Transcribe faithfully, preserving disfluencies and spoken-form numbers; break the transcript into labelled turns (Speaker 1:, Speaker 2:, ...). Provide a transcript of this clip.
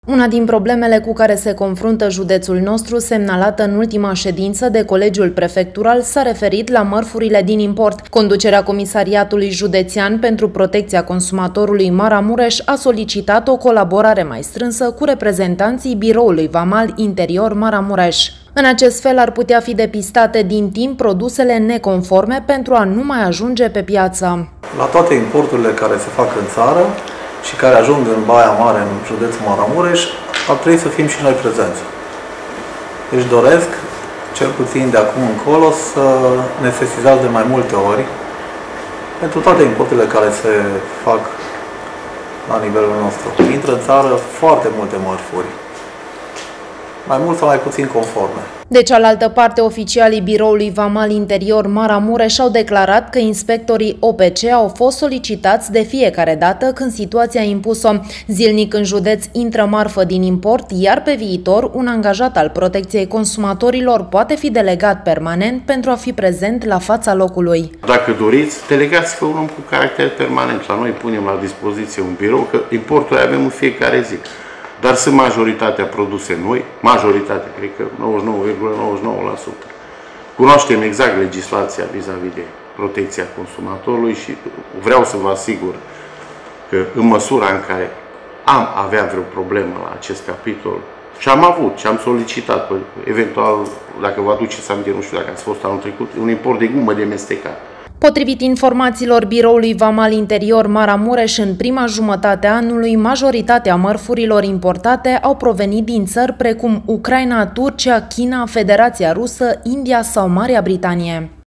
Speaker 1: Una din problemele cu care se confruntă județul nostru, semnalată în ultima ședință de Colegiul Prefectural, s-a referit la mărfurile din import. Conducerea Comisariatului Județean pentru Protecția Consumatorului Maramureș a solicitat o colaborare mai strânsă cu reprezentanții Biroului Vamal Interior Maramureș. În acest fel ar putea fi depistate din timp produsele neconforme pentru a nu mai ajunge pe piață.
Speaker 2: La toate importurile care se fac în țară și care ajung în Baia Mare, în județul Maramureș, ar trebui să fim și noi prezenți. Deci doresc, cel puțin de acum încolo, să ne sesizați de mai multe ori pentru toate importurile care se fac la nivelul nostru. Intră în țară foarte multe mărfuri, mai mult sau mai puțin conforme.
Speaker 1: De cealaltă parte, oficialii Biroului Vamal Interior Maramureș au declarat că inspectorii O P C au fost solicitați de fiecare dată când situația a impus-o. Zilnic în județ intră marfă din import, iar pe viitor un angajat al protecției consumatorilor poate fi delegat permanent pentru a fi prezent la fața locului.
Speaker 3: Dacă doriți, delegați-vă un om cu caracter permanent. La noi punem la dispoziție un birou, că importul avem în fiecare zi. Dar sunt majoritatea produse noi, majoritatea, cred că nouăzeci și nouă virgulă nouăzeci și nouă la sută. Cunoaștem exact legislația vis-a-vis de protecția consumatorului și vreau să vă asigur că în măsura în care am avea vreo problemă la acest capitol, și am avut, și am solicitat, eventual, dacă vă aduceți aminte, nu știu dacă ați fost anul trecut, un import de gumă de mestecat.
Speaker 1: Potrivit informațiilor Biroului Vamal Interior Maramureș, în prima jumătate a anului, majoritatea mărfurilor importate au provenit din țări precum Ucraina, Turcia, China, Federația Rusă, India sau Marea Britanie.